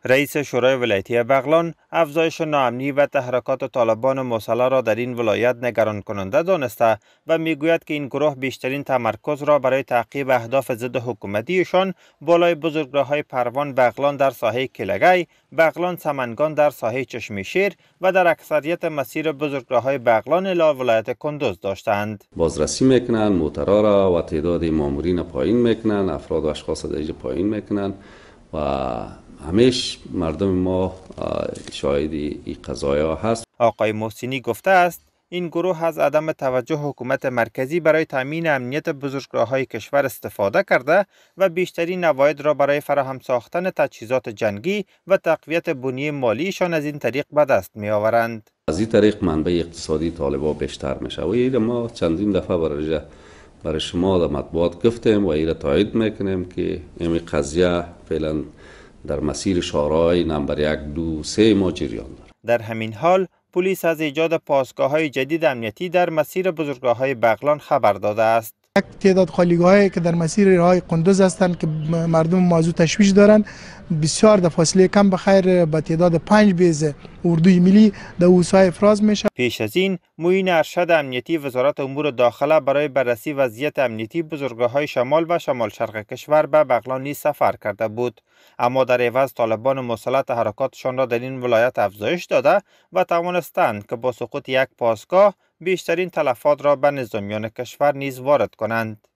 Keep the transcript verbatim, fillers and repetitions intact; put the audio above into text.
رئیس شورای ولایتی بغلان افزایش ناامنی و تحرکات طالبان مسلح را در این ولایت نگران کننده دانسته و میگوید که این گروه بیشترین تمرکز را برای تعقیب اهداف ضد حکومتیشان بالای بزرگراه‌های پروان بغلان در ساحه کلگی، بغلان سمنگان در ساحه چشم شیر و در اکثریت مسیر بزرگراه‌های بغلان الی ولایت کندوز داشتند. بازرسی میکنن، موترها را و تعداد مامورین پایین میکنن، افراد و اشخاص دیگه پایین میکنن و همیشه مردم ما شاهد این قضایا هست. آقای محسنی گفته است این گروه از عدم توجه حکومت مرکزی برای تامین امنیت بزرگراه‌های کشور استفاده کرده و بیشترین عواید را برای فراهم ساختن تجهیزات جنگی و تقویت بنیه مالیشان از این طریق به دست می آورند. از این طریق منبع اقتصادی طالبان بیشتر میشه و این ما چندین دفعه برای برای شما در مطبوعات گفتیم و این تایید میکنیم که این قضیه فعلا در مسیر شورای نمبر یک دو سه ما جریان دارد. در همین حال پلیس از ایجاد پاسگاه‌های جدید امنیتی در مسیر بزرگراه‌های بغلان خبر داده است. یک تعداد خالیگاهایی که در مسیر راه کندوز هستند که مردم موضوع تشویش دارند، بسیار در فاصله کم بخیر با تعداد پنج بیز اردوی ملی در اوسای افراز میشه. پیش از این معین ارشد امنیتی وزارت امور داخله برای بررسی وضعیت امنیتی بزرگراه‌های شمال و شمال شرق کشور به بغلان نیز سفر کرده بود، اما در عوض طالبان مسلح تحرکاتشان را در این ولایت افزایش داده و توانستند که با سقوط یک پاسگاه بیشترین تلفات را به نظامیان کشور نیز وارد کنند.